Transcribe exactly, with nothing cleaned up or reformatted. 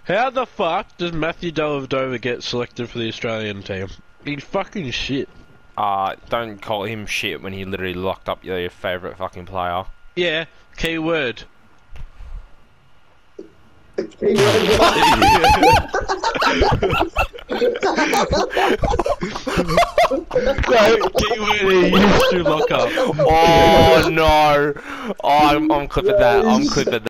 How the fuck does Matthew Dellavedova get selected for the Australian team? He's fucking shit. Uh, don't call him shit when he literally locked up your favourite fucking player. Yeah, key word. Key word. No, key word he used to lock up. Oh no! Oh, I'm, I'm clipping that. I'm clipping that.